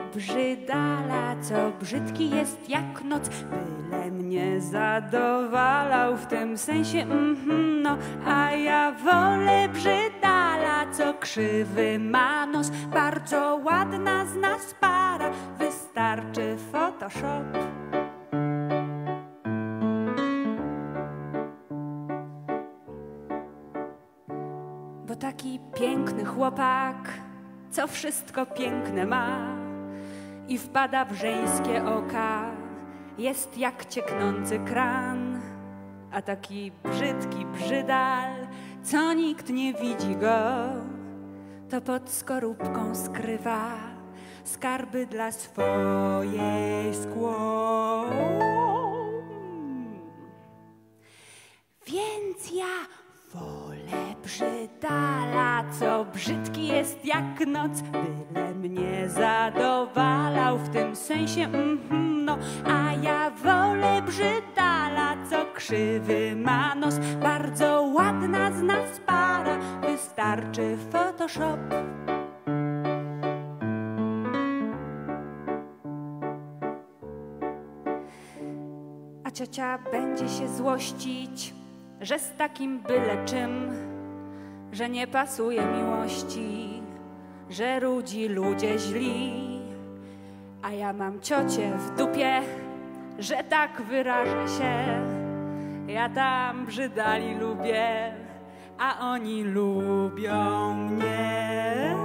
brzydala, co brzydki jest jak noc, byle mnie zadowalał w tym sensie, no, a ja wolę brzydala, co krzywy ma nos, bardzo ładna z nas para, wystarczy Photoshop. Bo taki piękny chłopak, co wszystko piękne ma i wpada w żeńskie oka, jest jak cieknący kran. A taki brzydki brzydal, co nikt nie widzi go, to pod skorupką skrywa skarby dla swojej skło. Więc ja wolę brzydala, co brzydki jest jak noc, byle mnie zadowalał w tym sensie, no, a ja wolę brzydala, co krzywy ma nos, bardzo ładna z nas para, wystarczy Photoshop. A ciocia będzie się złościć, że z takim byle czym, że nie pasuje miłości, że rudzi ludzie źli. A ja mam ciocię w dupie, że tak wyrażę się. Ja tam brzydali lubię, a oni lubią mnie.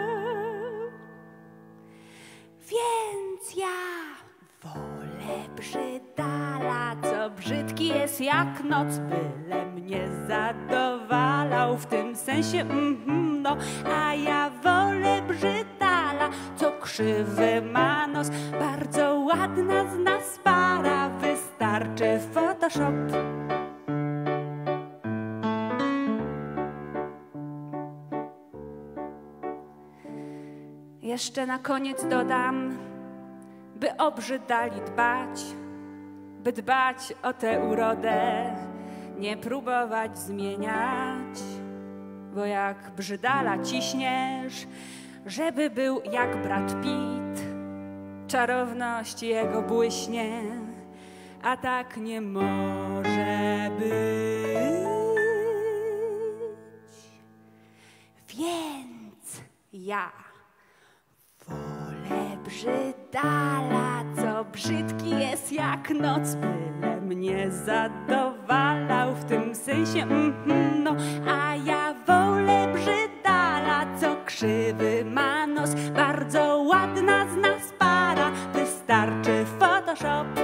Więc ja wolę brzydala, co brzydki jest jak noc, byle mnie zadowalał w tym sensie, no, a ja wolę brzydala, co krzywy ma nos, bardzo ładna z nas para, wystarczy Photoshop. Jeszcze na koniec dodam, by o brzydali dbać, by dbać o tę urodę, nie próbować zmieniać, bo jak brzydala ciśniesz, żeby był jak Brad Pitt, czarowność jego błyśnie, a tak nie może być. Więc ja wolę brzydala, co brzydki jest jak noc, byle mnie zadowalał w tym sensie, no, a ja wolę brzydala, co krzywy ma nos, bardzo ładna z nas para, wystarczy Photoshop.